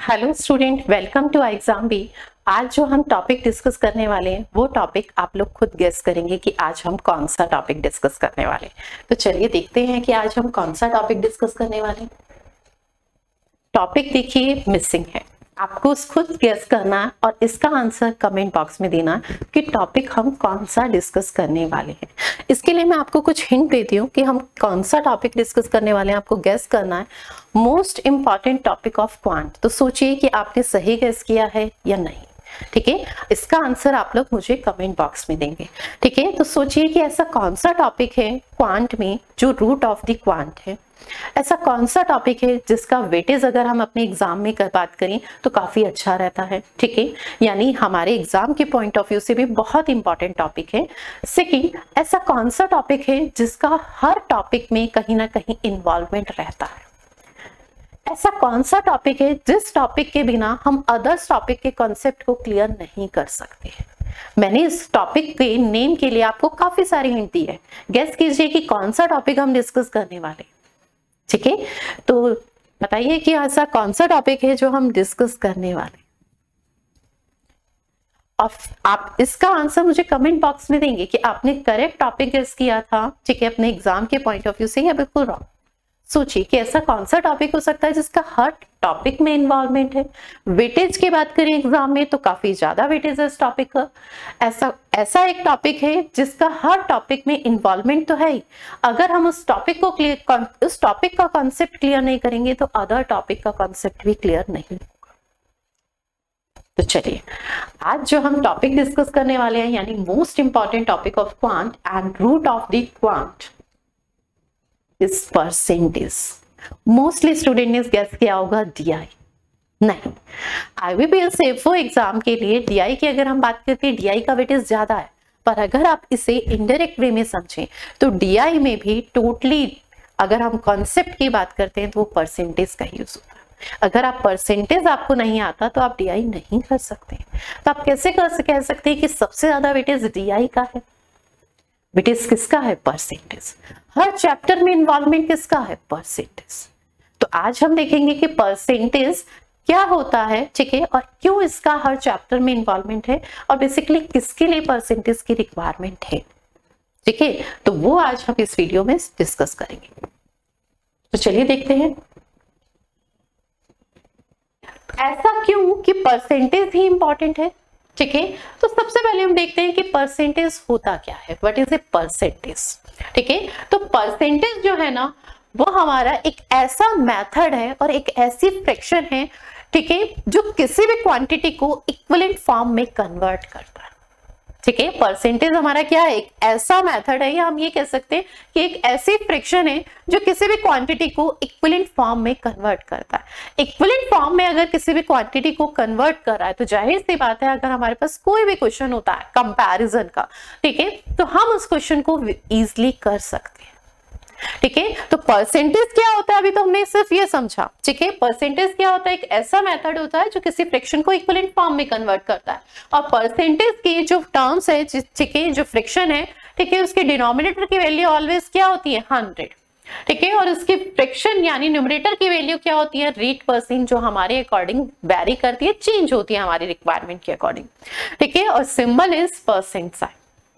Hello student, welcome to exam B. आज जो हम टॉपिक डिस्कस करने वाले हैं वो टॉपिक आप लोग खुद गेस करेंगे कि आज हम कौन सा टॉपिक डिस्कस करने वाले हैं। तो चलिए देखते हैं कि आज हम कौन सा टॉपिक डिस्कस करने वाले हैं। टॉपिक देखिए मिसिंग है, आपको खुद गेस करना है और इसका आंसर कमेंट बॉक्स में देना कि टॉपिक हम कौन सा डिस्कस करने वाले हैं। इसके लिए मैं आपको कुछ हिंट देती हूँ कि हम कौन सा टॉपिक डिस्कस करने वाले हैं। आपको गेस करना है most important topic of quant. तो सोचिए कि आपने सही गेस किया है या नहीं। ठीक है, इसका आंसर आप लोग मुझे कमेंट बॉक्स में देंगे। ठीक है, तो सोचिए कि ऐसा कौन सा टॉपिक है क्वांट में जो रूट ऑफ द क्वांट है। ऐसा कौन सा टॉपिक है जिसका वेटेज अगर हम अपने एग्जाम में बात करें तो काफी अच्छा रहता है। ठीक है, यानी हमारे एग्जाम के पॉइंट ऑफ व्यू से भी बहुत इंपॉर्टेंट टॉपिक है। सेकंड, ऐसा कौन सा टॉपिक है जिसका हर टॉपिक में कहीं ना कहीं इन्वॉल्वमेंट रहता है। ऐसा कौन सा टॉपिक है जिस टॉपिक के बिना हम अदर्स टॉपिक के कॉन्सेप्ट को क्लियर नहीं कर सकते। मैंने इस टॉपिक के नेम के लिए आपको काफी सारी हिंट दी है। गेस कीजिए कि कौन सा टॉपिक हम डिस्कस करने वाले। ठीक है, तो बताइए कि ऐसा कौन सा टॉपिक है जो हम डिस्कस करने वाले। और आप इसका आंसर मुझे कमेंट बॉक्स में देंगे कि आपने करेक्ट टॉपिक गेस किया था, ठीक है, अपने एग्जाम के पॉइंट ऑफ व्यू से, या बिल्कुल रॉन्ग। सोचिए कि ऐसा कौन सा टॉपिक हो सकता है जिसका हर टॉपिक में इन्वॉल्वमेंट है। वेटेज की बात करें एग्जाम में तो काफी ज्यादा वेटेज है इस टॉपिक का। ऐसा एक टॉपिक है जिसका हर टॉपिक में इन्वॉल्वमेंट तो है ही, अगर हम उस टॉपिक का कॉन्सेप्ट क्लियर नहीं करेंगे तो अदर टॉपिक का कॉन्सेप्ट भी क्लियर नहीं होगा। तो चलिए आज जो हम टॉपिक डिस्कस करने वाले हैं, यानी most important topic of quant and root of the quant is percentage. Mostly student ने गेस किया होगा डीआई। नहीं, आईबीपीएस एफओ एग्जाम के लिए डीआई की अगर हम बात करते हैं, डीआई का वेटेज ज्यादा है, पर अगर आप इसे इनडायरेक्ट वे में समझें तो डीआई में भी टोटली अगर हम कॉन्सेप्ट की बात करते हैं तो वो परसेंटेज का यूज होता है। अगर आप परसेंटेज आपको नहीं आता तो आप डीआई नहीं कर सकते। तो आप कैसे कह सकते हैं कि सबसे ज्यादा वेटेज डीआई का है। वेटेज किसका है? परसेंटेज। हर चैप्टर में इन्वॉल्वमेंट किसका है? परसेंटेज। तो आज हम देखेंगे कि परसेंटेज क्या होता है, ठीक है, और क्यों इसका हर चैप्टर में इन्वॉल्वमेंट है, और बेसिकली किसके लिए परसेंटेज की रिक्वायरमेंट है। ठीक है, तो वो आज हम इस वीडियो में डिस्कस करेंगे। तो चलिए देखते हैं ऐसा क्यों कि परसेंटेज ही इंपॉर्टेंट है। ठीक है, तो सबसे पहले हम देखते हैं कि परसेंटेज होता क्या है। What is a percentage? ठीक है, तो परसेंटेज जो है ना वो हमारा एक ऐसा मेथड है और एक ऐसी फ्रैक्शन है, ठीक है, जो किसी भी क्वांटिटी को इक्विवेलेंट फॉर्म में कन्वर्ट करता है। ठीक है, परसेंटेज हमारा क्या है? एक ऐसा मेथड है, या हम ये कह सकते हैं कि एक ऐसी फ्रैक्शन है जो किसी भी क्वांटिटी को इक्विवेलेंट फॉर्म में कन्वर्ट करता है। इक्विवेलेंट फॉर्म में अगर किसी भी क्वांटिटी को कन्वर्ट कर रहा है तो जाहिर सी बात है, अगर हमारे पास कोई भी क्वेश्चन होता है कंपैरिजन का, ठीक है, तो हम उस क्वेश्चन को इजीली कर सकते हैं। ठीक है, तो परसेंटेज क्या होता है? अभी तो हमने सिर्फ ये समझा। ठीक है, परसेंटेज क्या होता है? एक ऐसा मेथड होता है जो किसी फ्रैक्शन को इक्विवेलेंट फॉर्म में कन्वर्ट करता है। और परसेंटेज की जो टर्म्स है, ठीक है, जो फ्रैक्शन है, ठीक है, उसके डिनोमिनेटर की वैल्यू ऑलवेज क्या होती है? 100। ठीक है, और उसकी फ्रैक्शन यानी न्यूमरेटर की वैल्यू क्या होती है? रेट परसेंट, जो हमारे अकॉर्डिंग वेरी करती है, चेंज होती है हमारी रिक्वायरमेंट के अकॉर्डिंग। ठीक है, और सिंबल इज परसेंट साइन।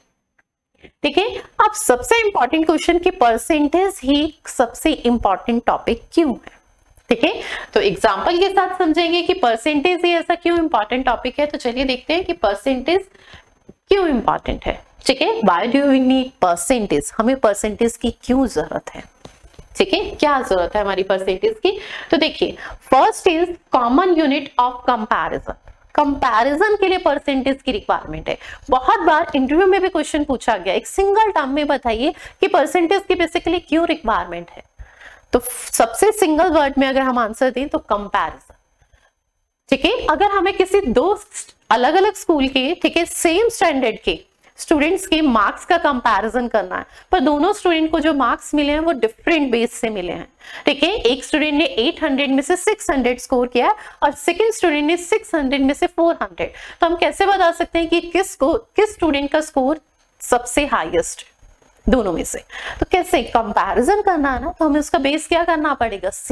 ठीक है, अब सबसे इंपॉर्टेंट क्वेश्चन कि परसेंटेज ही सबसे इंपॉर्टेंट टॉपिक क्यों है। ठीक है, तो एग्जांपल के साथ समझेंगे कि परसेंटेज ही ऐसा क्यों इंपॉर्टेंट टॉपिक है। तो चलिए देखते हैं कि परसेंटेज क्यों इंपॉर्टेंट है। ठीक है, why do we need percentage? हमें परसेंटेज की क्यों जरूरत है? ठीक है, क्या जरूरत है हमारी परसेंटेज की? तो देखिए, first is common unit of comparison. Comparison के लिए परसेंटेज की रिक्वायरमेंट है। बहुत बार इंटरव्यू में भी क्वेश्चन पूछा गया, एक सिंगल टर्म में बताइए कि परसेंटेज की बेसिकली क्यों रिक्वायरमेंट है। तो सबसे सिंगल वर्ड में अगर हम आंसर दें तो कंपैरिजन। ठीक है, अगर हमें किसी दो अलग अलग स्कूल के, ठीक है, सेम स्टैंडर्ड के स्टूडेंट्स के मार्क्स का कंपैरिजन करना है, पर दोनों स्टूडेंट को जो मार्क्स मिले हैं वो डिफरेंट बेस से मिले हैं। ठीक है, एक स्टूडेंट ने 800 में से 600 स्कोर किया और सेकंड स्टूडेंट ने 600 में से 400। तो हम कैसे बता सकते हैं कि किस स्टूडेंट का स्कोर सबसे हाईएस्ट दोनों में से? तो कैसे कंपैरिजन करना है ना, तो हमें उसका बेस क्या करना पड़ेगा? सेम।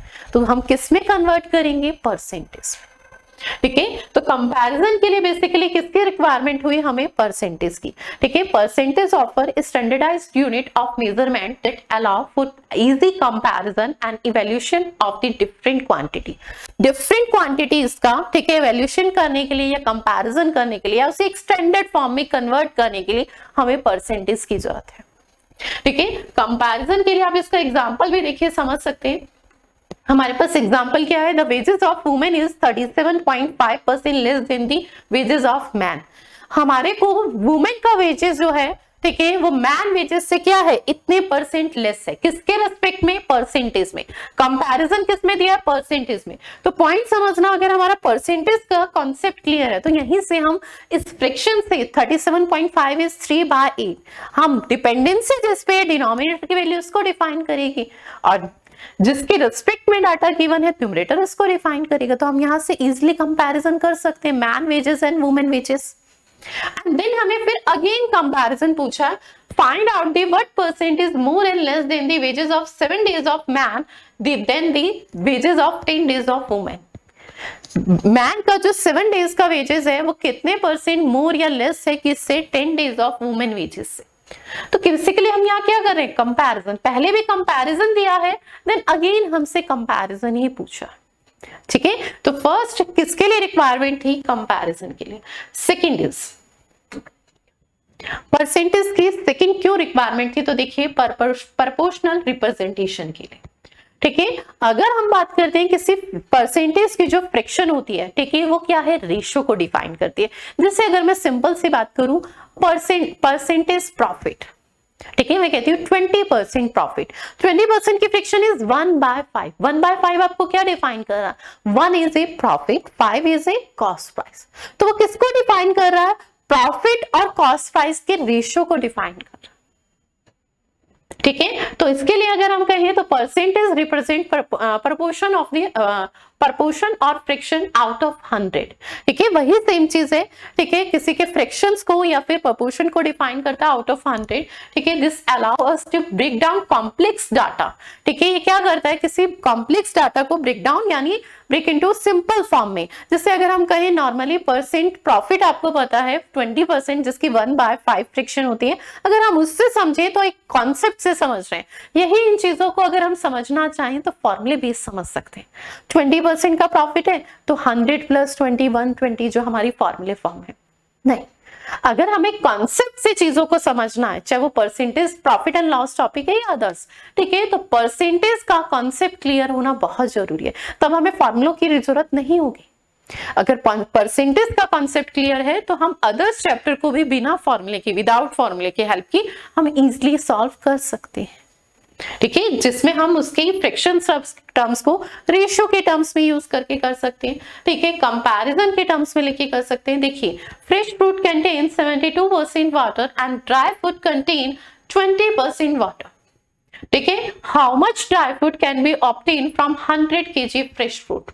तो हम किस में कन्वर्ट करेंगे? परसेंटेज। ठीक है, तो कंपैरिजन के लिए बेसिकली किसकी रिक्वायरमेंट हुई? हमें परसेंटेज की। ठीक है, percentage offer standardized unit of measurement that allow for easy comparison and evaluation of the different quantity. Different quantities का, ठीक है, इवैल्यूएशन करने के लिए या कंपैरिजन करने के लिए या उसे एक स्टैंडर्ड फॉर्म में कन्वर्ट करने के लिए हमें परसेंटेज की जरूरत है। ठीक है, कंपैरिजन के लिए आप इसका एग्जांपल भी देखिए, समझ सकते हैं। हमारे पास एग्जाम्पल क्या है? The wages of women is 37.5% less than the wages of man. हमारे को वुमेन का वेजेस जो है, ठीक है, वो मैन वेजेस से क्या है? इतने परसेंट लेस है। किसके रेस्पेक्ट में? परसेंटेज में। कंपैरिजन किस में दिया है? परसेंटेज में। तो पॉइंट समझना, अगर हमारा परसेंटेज का कॉन्सेप्ट क्लियर है तो यहीं से हम इस फ्रैक्शन से 37.5 इज 3/8 हम डिपेंडेंसी जिस पे डिनोमिनेटर की वैल्यूज को डिफाइन करेगी और जिसके रिस्पेक्ट में डाटा गिवन है न्यूमरेटर उसको डिफाइन करेगा। तो हम यहां से इजीली कंपैरिजन कर सकते हैं man wages and women wages. And then हमें फिर अगेन कंपैरिजन पूछा, find out the what percent is more and less than the wages of 7 days of man than the wages of 10 days of women. Man का जो 7 days का wages है वो कितने percent more या लेस है किससे? 10 डेज ऑफ वुमेन वेजेस से। तो बेसिकली हम यहाँ क्या कर रहे हैं? कंपैरिजन। पहले भी कंपैरिजन दिया है, देन अगेन हमसे कंपैरिजन ही पूछा। ठीक है, तो फर्स्ट किसके लिए रिक्वायरमेंट थी? कंपैरिजन के लिए। सेकंड इज परसेंटेज की सेकंड क्यों रिक्वायरमेंट थी? तो देखिए, प्रोपोर्शनल रिप्रेजेंटेशन के लिए। ठीक है, अगर हम बात करते हैं किसी परसेंटेज की जो फ्रैक्शन होती है, ठीक है, वो क्या है? रेशियो को डिफाइन करती है। जैसे अगर मैं सिंपल सी बात करूं, परसेंटेज प्रॉफिट, ठीक है, मैं कहती हूँ 20% प्रॉफिट। 20% की फ्रैक्शन इज 1/5। 1/5 आपको क्या डिफाइन कर रहा है? 1 is a profit, 5 is a cost price. तो वो किसको डिफाइन कर रहा है? प्रॉफिट और कॉस्ट प्राइस के रेशियो को डिफाइन कर रहा है। ठीक है, तो इसके लिए अगर हम कहें तो percentage represent proportion of the proportion और फ्रैक्शन आउट ऑफ 100। ठीक है, वही सेम चीज है। ठीक है, किसी के फ्रैक्शंस को या फिर प्रपोर्शन को डिफाइन करता है आउट ऑफ 100। ठीक है, this allow us to break down complex data. ठीक है, ये क्या करता है? किसी कॉम्प्लेक्स डाटा को ब्रेक डाउन यानी ब्रेक इनटू सिंपल फॉर्म में। जैसे अगर हम कहें नॉर्मली परसेंट प्रॉफिट आपको पता है 20%, जिसकी 1/5 फ्रैक्शन होती है। अगर हम उससे समझे तो एक कॉन्सेप्ट से समझ रहे हैं। यही इन चीजों को अगर हम समझना चाहें तो फॉर्मूले बेस समझ सकते हैं। 20% का प्रॉफिट है तो 100 + 20 120 जो हमारी फॉर्मूले फॉर्म है। नहीं, अगर हमें कॉन्सेप्ट से चीजों को समझना है, चाहे वो percentage profit and loss topic है या अदर्स, ठीक है, तो परसेंटेज का कॉन्सेप्ट क्लियर होना बहुत जरूरी है, तब हमें फॉर्मूलों की जरूरत नहीं होगी। अगर परसेंटेज का कॉन्सेप्ट क्लियर है तो हम अदर्स चैप्टर को भी बिना फॉर्मूले की, विदाउट फॉर्मूले की हेल्प की हम इजीली सॉल्व कर सकते हैं। ठीक है, जिसमें हम उसके फ्रैक्शन टर्म्स को रेशियो के टर्म्स में यूज करके कर सकते हैं। ठीक है, कंपैरिजन के टर्म्स में लेके कर सकते हैं। देखिए, fresh fruit contain 72% water and dry fruit contain 20% water. ठीक है, how much dry fruit can be obtain from 100 kg fresh fruit.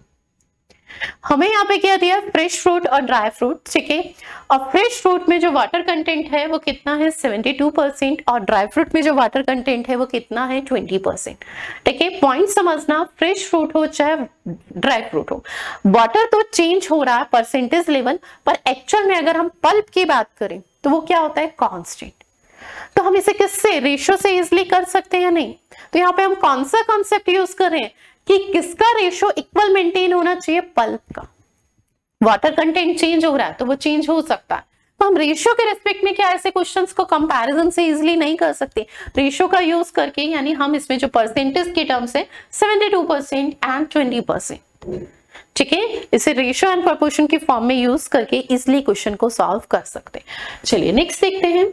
हमें यहाँ पे क्या दिया? फ्रेश फ्रूट और ड्राई फ्रूट। ठीक है, और फ्रेश फ्रूट में जो वाटर कंटेंट है वो कितना है? 72%, और ड्राई फ्रूट में जो वाटर कंटेंट है वो कितना है? 20%। ठीक है, पॉइंट समझना, फ्रेश फ्रूट हो चाहे ड्राई फ्रूट हो, वाटर तो चेंज हो रहा है परसेंटेज लेवल पर, एक्चुअल में अगर हम पल्प की बात करें तो वो क्या होता है? कांस्टेंट। तो हम इसे किससे? रेशियो से इजिली कर सकते हैं या नहीं? तो यहाँ पे हम कौन सा कॉन्सेप्ट यूज कर रहे हैं कि किसका रेशियो इक्वल मेंटेन होना चाहिए? पल्प का। वाटर कंटेंट चेंज हो रहा है तो वो चेंज हो सकता है, तो हम रेशियो के रेस्पेक्ट में क्या ऐसे क्वेश्चंस को कंपैरिजन से इजीली नहीं कर सकते? रेशियो का यूज करके, यानी हम इसमें जो परसेंटेज की टर्म्स है 72% एंड 20%, ठीक है, इसे रेशियो एंड प्रोपोर्शन की फॉर्म में यूज करके इजिली क्वेश्चन को सॉल्व कर सकते हैं। चलिए नेक्स्ट देखते हैं।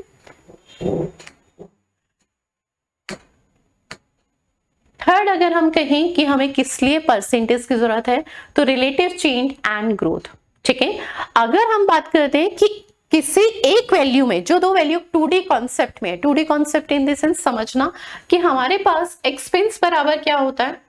थर्ड, अगर हम कहें कि हमें किस लिए परसेंटेज की जरूरत है, तो रिलेटिव चेंज एंड ग्रोथ। ठीक है, अगर हम बात करते हैं कि किसी एक वैल्यू में, जो दो वैल्यू 2D कॉन्सेप्ट में है, 2D concept in the sense समझना कि हमारे पास एक्सपेंस बराबर क्या होता है?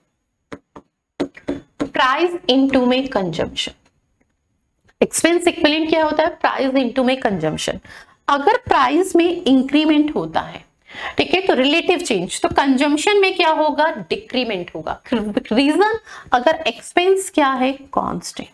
प्राइस इनटू में कंजम्पशन। एक्सपेंस इक्विवेलेंट क्या होता है? प्राइस इनटू में कंजम्पशन। अगर प्राइस में इंक्रीमेंट होता है, ठीक है, तो रिलेटिव चेंज, तो कंजम्पशन में क्या होगा, डिक्रीमेंट होगा। रीजन, अगर एक्सपेंस क्या है, कांस्टेंट,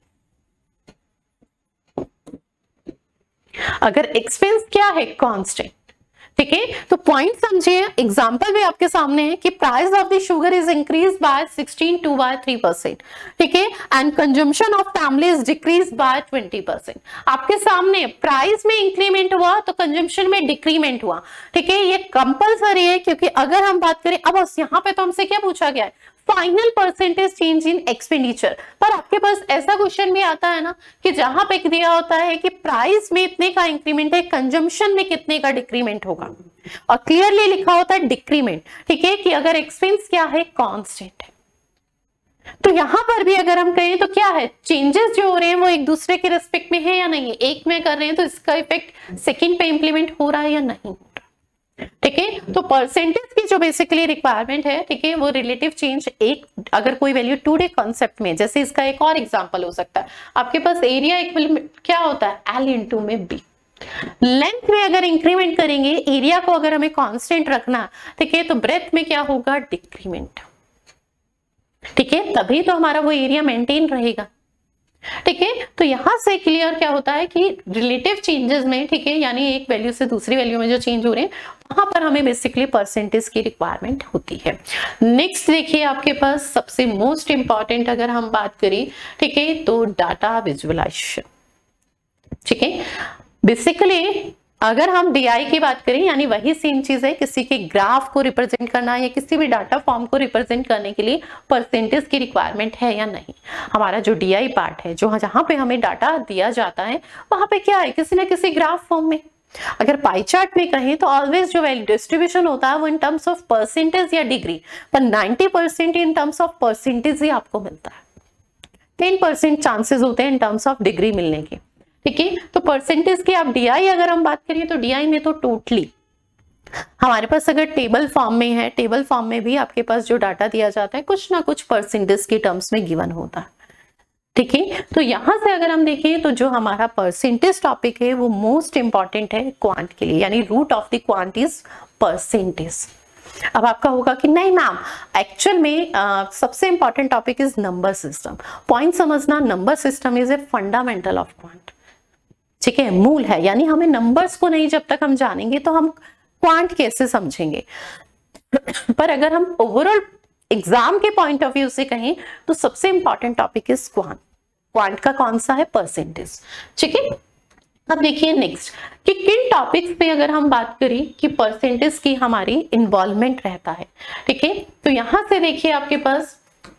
अगर एक्सपेंस क्या है, कांस्टेंट। ठीक है, तो पॉइंट समझिए, एग्जांपल भी आपके सामने है कि price of the sugar is increase by 16.3%, ठीक है, and consumption of family is decrease by 20%। आपके सामने प्राइस में इंक्रीमेंट हुआ तो कंजम्पशन में डिक्रीमेंट हुआ। ठीक है, ये कंपलसरी है, क्योंकि अगर हम बात करें, अब यहाँ पे तो हमसे क्या पूछा गया है, final percentage change in expenditure, पर आपके पास ऐसा क्वेश्चन भी आता है ना कि जहां पे दिया होता है कि प्राइस में इतने का इंक्रीमेंट है, कंजम्पशन में कितने का डिक्रीमेंट होगा, और क्लियरली लिखा होता है डिक्रीमेंट। ठीक है, कि अगर एक्सपेंस क्या है, कांस्टेंट है, तो यहां पर भी अगर हम कहें तो क्या है, चेंजेस जो हो रहे हैं वो एक दूसरे के रिस्पेक्ट में है या नहीं है, एक में कर रहे हैं तो इसका इफेक्ट सेकंड पे इंप्लीमेंट हो रहा है या नहीं। ठीक है, तो परसेंटेज की जो बेसिकली रिक्वायरमेंट है, ठीक है, वो रिलेटिव चेंज, एक अगर कोई वैल्यू टू डे कॉन्सेप्ट में, जैसे इसका एक और एग्जांपल हो सकता है, आपके पास एरिया इक्वल क्या होता है, L इंटू में B। लेंथ में अगर इंक्रीमेंट करेंगे, एरिया को अगर हमें कांस्टेंट रखना, ठीक है, तो ब्रेथ में क्या होगा, डिक्रीमेंट। ठीक है, तभी तो हमारा वो एरिया मेंटेन रहेगा। ठीक है, तो यहां से क्लियर क्या होता है कि रिलेटिव चेंजेस में, ठीक है, यानी एक वैल्यू से दूसरी वैल्यू में जो चेंज हो रहे हैं, वहां पर हमें बेसिकली परसेंटेज की रिक्वायरमेंट होती है। नेक्स्ट देखिए, आपके पास सबसे मोस्ट इंपॉर्टेंट अगर हम बात करें, ठीक है, तो डाटा विजुअलाइजेशन। ठीक है, बेसिकली अगर हम डीआई की बात करें, यानी वही सेम चीज है, किसी के ग्राफ को रिप्रेजेंट करना या किसी भी डाटा फॉर्म को रिप्रेजेंट करने के लिए परसेंटेज की रिक्वायरमेंट है या नहीं। हमारा जो डीआई पार्ट है, जो जहां पे हमें डाटा दिया जाता है, वहां पे क्या है, किसी ना किसी ग्राफ फॉर्म में। अगर पाई चार्ट में कहें तो ऑलवेज जो वैल्यू डिस्ट्रीब्यूशन होता है वो इन टर्म्स ऑफ परसेंटेज या डिग्री, पर 90% इन टर्म्स ऑफ परसेंटेज ही आपको मिलता है, 10% चांसेस होते हैं इन टर्म्स ऑफ डिग्री मिलने के। ठीक है, तो परसेंटेज की आप डीआई अगर हम बात करिए, तो डीआई में तो टोटली हमारे पास अगर टेबल फॉर्म में है, टेबल फॉर्म में भी आपके पास जो डाटा दिया जाता है कुछ ना कुछ परसेंटेज के टर्म्स में गिवन होता है। ठीक है, तो यहां से अगर हम देखें तो जो हमारा परसेंटेज टॉपिक है वो मोस्ट इंपॉर्टेंट है क्वांट के लिए, यानी root of the quant is percentage. अब आपका होगा कि नहीं मैम, एक्चुअल में सबसे important topic is number system. Point समझना, number system is a fundamental of quant. ठीक है, मूल है, यानी हमें नंबर्स को नहीं जब तक हम जानेंगे तो हम क्वांट कैसे समझेंगे। पर अगर हम ओवरऑल एग्जाम के पॉइंट ऑफ व्यू से कहें तो सबसे important topic is quant. Quant का कौन सा है, परसेंटेज। ठीक है, अब देखिए नेक्स्ट कि किन टॉपिक्स पे अगर हम बात करें कि परसेंटेज की हमारी इन्वॉल्वमेंट रहता है। ठीक है, तो यहां से देखिए आपके पास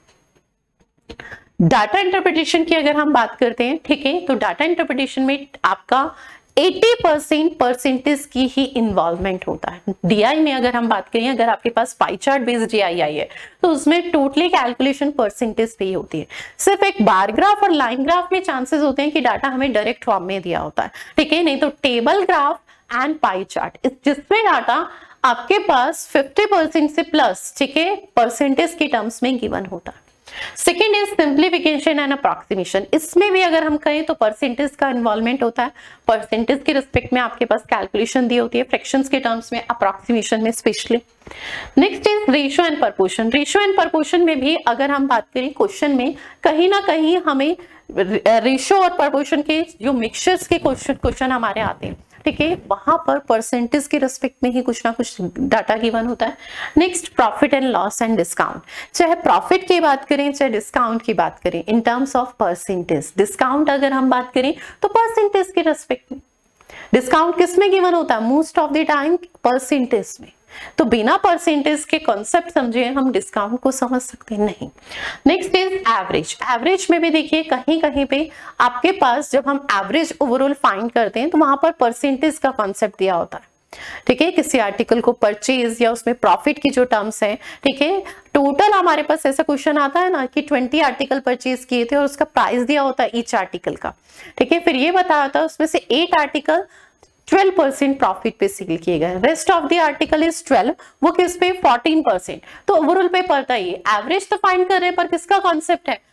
डाटा इंटरप्रिटेशन की अगर हम बात करते हैं, ठीक है, तो डाटा इंटरप्रिटेशन में आपका 80% परसेंटेज की ही इन्वॉल्वमेंट होता है। डीआई में अगर हम बात करें, अगर आपके पास पाई चार्ट बेस्ड डीआई आई है तो उसमें टोटली कैलकुलेशन परसेंटेज पे ही होती है। सिर्फ एक बार ग्राफ और लाइन ग्राफ में चांसेस होते हैं कि डाटा हमें डायरेक्ट फॉर्म में दिया होता है। ठीक है, नहीं तो table graph and pie chart, जिसमें डाटा आपके पास 50% से प्लस, ठीक है, परसेंटेज के टर्म्स में गिवन होता है। Second is simplification and approximation. इसमें भी अगर हम कहें तो परसेंटेज का इन्वॉल्वमेंट होता है। परसेंटेज के रिस्पेक्ट में आपके पास कैलकुलेशन दी होती है, फ्रैक्शंस के टर्म्स में, अप्रॉक्सीमेशन में specially. Next is ratio and proportion. Ratio and proportion में भी अगर हम बात करें, क्वेश्चन में कहीं ना कहीं हमें रेशियो और प्रपोर्शन के जो मिक्सचर्स के क्वेश्चन हमारे आते हैं। ठीक है, वहां पर परसेंटेज के रिस्पेक्ट में ही कुछ ना कुछ डाटा गिवन होता है। Next profit and loss and discount. चाहे प्रॉफिट की बात करें चाहे डिस्काउंट की बात करें, in terms of percentage. Discount अगर हम बात करें तो परसेंटेज के रिस्पेक्ट में। डिस्काउंट किस में गिवन होता है, most of the time percentage में। तो बिना परसेंटेज के कॉन्सेप्ट समझे हम डिस्काउंट को समझ सकते नहीं। Next is average. एवरेज में भी देखिए कहीं कहीं पे आपके पास जब हम एवरेज ओवरऑल फाइंड करते हैं तो वहां पर परसेंटेज का कॉन्सेप्ट दिया होता है। ठीक है, किसी आर्टिकल को परचेज या उसमें प्रॉफिट की जो टर्म्स है, ठीक है, टोटल हमारे पास ऐसा क्वेश्चन आता है ना कि 20 आर्टिकल परचेज किए थे और उसका प्राइस दिया होता है ईच आर्टिकल का। ठीक है, फिर ये बताया होता है उसमें से 8 आर्टिकल 12% प्रॉफिट पे सेल किए गए, rest of the article is 12, वो किस पे 14%। तो ओवरऑल पे पड़ता ही एवरेज तो फाइंड कर रहे हैं, पर किसका कॉन्सेप्ट है,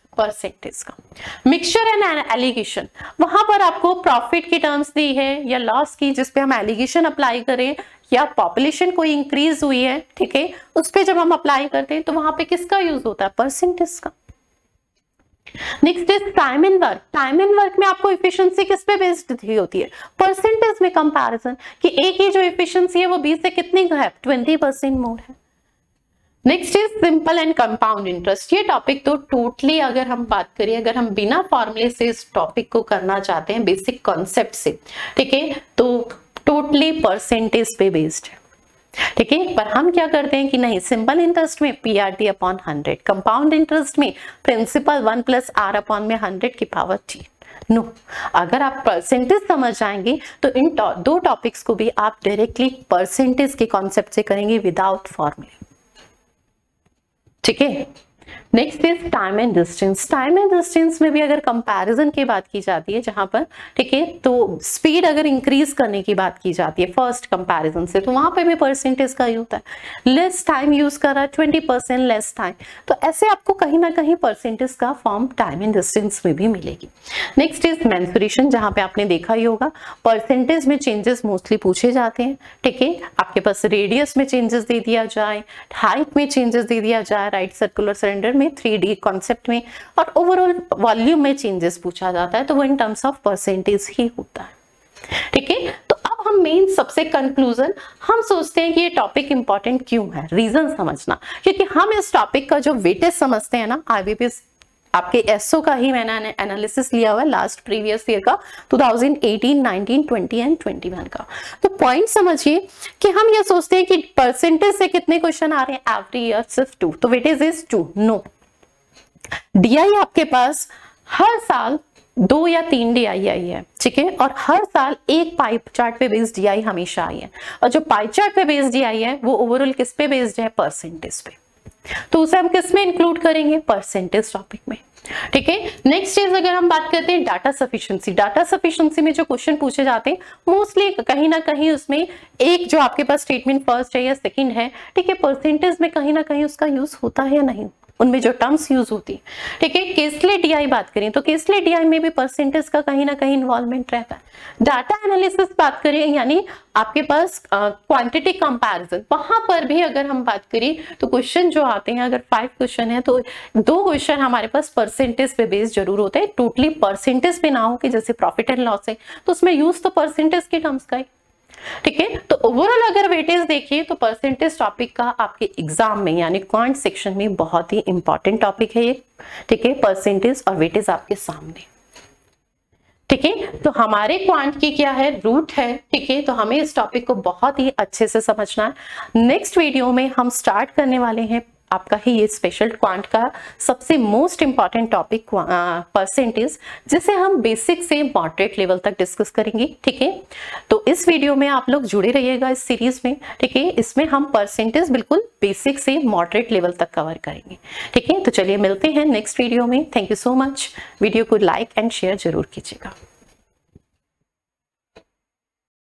परसेंटेज का। मिक्सचर एंड एलिगेशन, वहां पर आपको प्रॉफिट की टर्म्स दी है या लॉस की, जिसपे हम एलिगेशन अप्लाई करें, या पॉपुलेशन कोई इंक्रीज हुई है, ठीक है, उस पे जब हम अप्लाई करते हैं तो वहां पे किसका यूज होता है? परसेंटेज का। Next is time and work. Time and work में आपको इफिशिएंसी किस पे बेस्ड दी होती है? परसेंटेज में कंपैरिजन, कि ए की जो इफिशिएंसी है वो 20 से कितनी है? 20% मोर है। Next is simple and compound interest. ये टॉपिक तो टोटली अगर हम बात करें, अगर हम बिना फॉर्मूले से इस टॉपिक को करना चाहते हैं, बेसिक कॉन्सेप्ट से, ठीक है, तो टोटली परसेंटेज पे बेस्ड है, ठीक है। पर हम क्या करते हैं कि नहीं, सिंपल इंटरेस्ट में PRT अपॉन 100, कंपाउंड इंटरेस्ट में प्रिंसिपल 1 + R अपॉन में 100 की पावर T। नो, अगर आप परसेंटेज समझ जाएंगे तो इन दो टॉपिक्स को भी आप डायरेक्टली परसेंटेज के कॉन्सेप्ट से करेंगे विदाउट फॉर्मूले, ठीक है। Next is time and distance. Time and distance में भी अगर कंपैरिजन की बात की जाती है जहां पर, ठीक है, तो स्पीड अगर इंक्रीज करने की बात की जाती है फर्स्ट कंपैरिजन से, तो वहां पे भी परसेंटेज का यूज है। लेस टाइम यूज कर रहा है, 20% लेस टाइम, तो ऐसे आपको कहीं ना कहीं परसेंटेज का फॉर्म टाइम एंड डिस्टेंस में भी मिलेगी। नेक्स्ट इज मेंसुरेशन, जहां पे आपने देखा ही होगा परसेंटेज में चेंजेस मोस्टली पूछे जाते हैं, ठीक है। आपके पास रेडियस में चेंजेस दे दिया जाए, हाइट में चेंजेस दे दिया जाए, राइट सर्कुलर सिलेंडर में, 3D कॉन्सेप्ट में, और ओवरऑल वॉल्यूम में चेंजेस पूछा जाता है, तो वो इन टर्म्स ऑफ परसेंटेज ही होता है, ठीक है। तो अब हम मेन सबसे कंक्लूजन, हम सोचते हैं कि ये टॉपिक इंपॉर्टेंट क्यों है, रीजन समझना, क्योंकि हम इस टॉपिक का जो वेटेज समझते हैं ना, IBPS आपके एसओ का ही मैंने एनालिसिस लिया हुआ है लास्ट प्रीवियस ईयर का, 2018, 19, 20 एंड 21 का। तो पॉइंट समझिए कि हम ये सोचते हैं कि परसेंटेज से कितने क्वेश्चन आ रहे हैं एवरी ईयर? सिर्फ 2, तो वेटेज इज 2। नो, DI आपके पास हर साल 2 या 3 DI आई है, ठीक है, और हर साल एक पाई चार्ट पे बेस्ड DI हमेशा आई है, और जो पाई चार्ट पे बेस्ड DI है वो ओवरऑल किस पे बेस्ड है? परसेंटेज पे। तो उसे हम किस में इंक्लूड करेंगे? परसेंटेज टॉपिक में, ठीक है। नेक्स्ट चीज अगर हम बात करते हैं डाटा सफिशिएंसी, डाटा सफिशिएंसी में जो क्वेश्चन पूछे जाते हैं मोस्टली कहीं ना कहीं उसमें एक जो आपके पास स्टेटमेंट फर्स्ट है या सेकंड है, ठीक है, परसेंटेज में कहीं ना कहीं उसका यूज होता है या नहीं, उनमें जो टर्म्स यूज होती है, ठीक है। केसले DI बात करें तो केसले DI में भी परसेंटेज का कहीं ना कहीं इन्वॉल्वमेंट रहता है। डाटा एनालिसिस बात करें, यानी आपके पास क्वांटिटी कंपैरिजन, वहां पर भी अगर हम बात करें तो क्वेश्चन जो आते हैं, अगर 5 क्वेश्चन है तो 2 क्वेश्चन हमारे पास परसेंटेज पे बेस्ड जरूर होते हैं, टोटली परसेंटेज पे ना हो कि जैसे प्रॉफिट एंड लॉस है तो उसमें यूज तो परसेंटेज के टर्म्स का है, ठीक है। तो ओवरऑल अगर वेटेज देखिए तो परसेंटेज टॉपिक का आपके एग्जाम में यानी क्वांट सेक्शन में बहुत ही इंपॉर्टेंट टॉपिक है ये, ठीक है, परसेंटेज और वेटेज आपके सामने, ठीक है। तो हमारे क्वांट की क्या है? रूट है, ठीक है। तो हमें इस टॉपिक को बहुत ही अच्छे से समझना है। नेक्स्ट वीडियो में हम स्टार्ट करने वाले हैं आपका ही ये स्पेशल क्वांट का सबसे मोस्ट इंपॉर्टेंट टॉपिक परसेंटेज, जिसे हम बेसिक से मॉडरेट लेवल तक डिस्कस करेंगे, ठीक है। तो इस वीडियो में आप लोग जुड़े रहिएगा इस सीरीज में, ठीक है। इसमें हम परसेंटेज बिल्कुल बेसिक से मॉडरेट लेवल तक कवर करेंगे, ठीक है। तो चलिए मिलते हैं नेक्स्ट वीडियो में। Thank you so much. Video को लाइक एंड शेयर जरूर कीजिएगा।